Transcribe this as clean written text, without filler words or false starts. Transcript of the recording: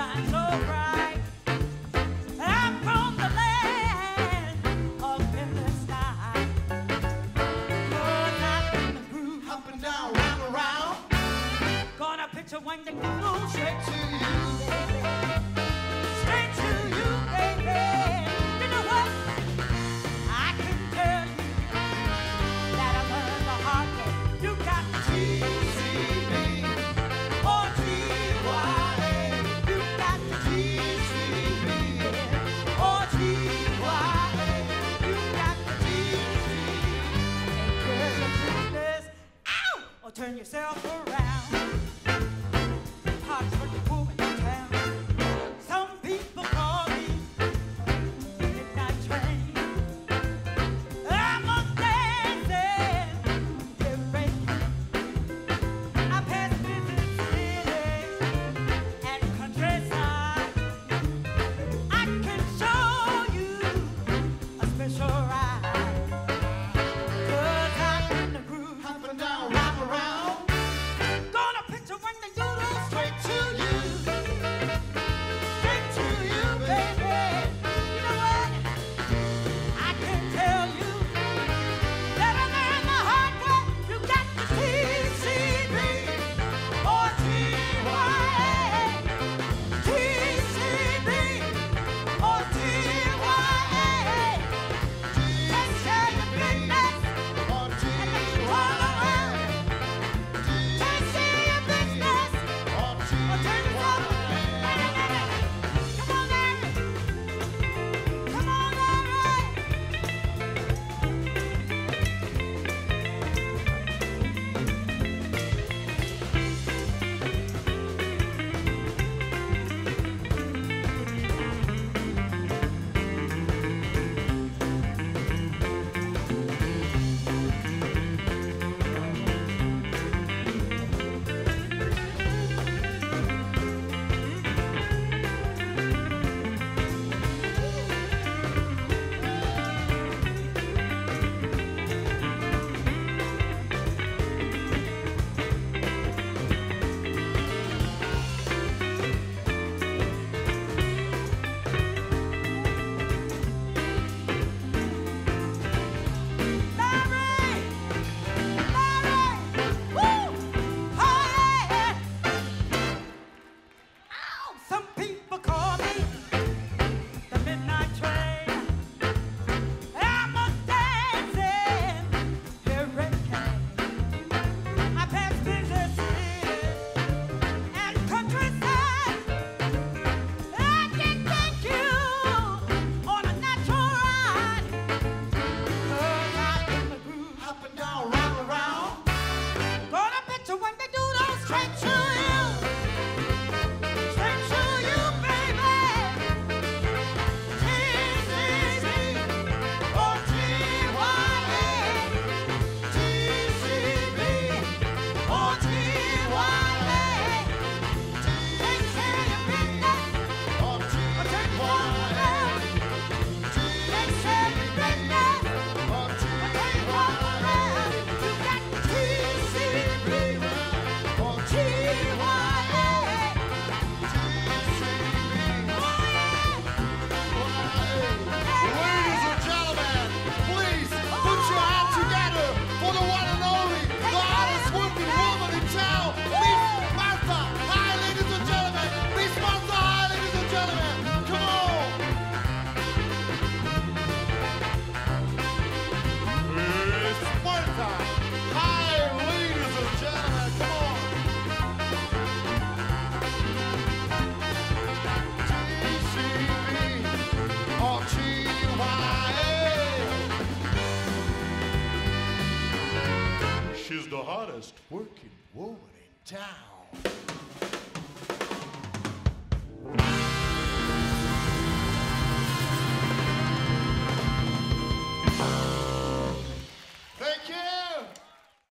shine so bright. I'm from the land of endless sky. Good night in the groove, Up and down, round and round, gonna picture when they go straight to to you. straight to you, baby. You know what? I can tell you that I learned the hard way. You got TCB, or G-Y-A. You got TCB, or G-Y-A. You got the TCB. Take care of business, ow, or turn yourself around. Hearts for the woman in town. Some people call me the midnight train. I'm a dancing hurricane. I pass busy cities and countryside. I can show you a special ride. 'Cause I'm in the groove. up and down, round and round, Gonna picture when the noodles straight to you. straight to you, baby. You know what? I can tell you that I learned the hard way. You got the TCB or TYA. TCB or TYA. Just share your business Or and let you all around. Just share your business or turn it up. Come on, Larry. Come on, Larry. Larry! Larry! Woo! Oh, yeah! Ow! Some people call me the midnight train. I'm a dancing hurricane. I pass busy cities and countryside. I can take you on a natural ride. 'Cause I'm in the groove. up and down, round and round, Gonna picture when they do those straight to you. Straight to you, baby. TCB or TYA. TCB or TYA. Take care of your business or or turn it around. Take care of your business or or turn it around. You got TCB or TYA. Ladies and gentlemen, please put your hands together for the one and only, the hottest working woman in town, Miss Martha. Hi, ladies and gentlemen. Miss Martha, hi, ladies and gentlemen. Come on. Miss Martha. Hi, ladies and gentlemen. Come on. TCB or TYA. She's the hottest working woman in town.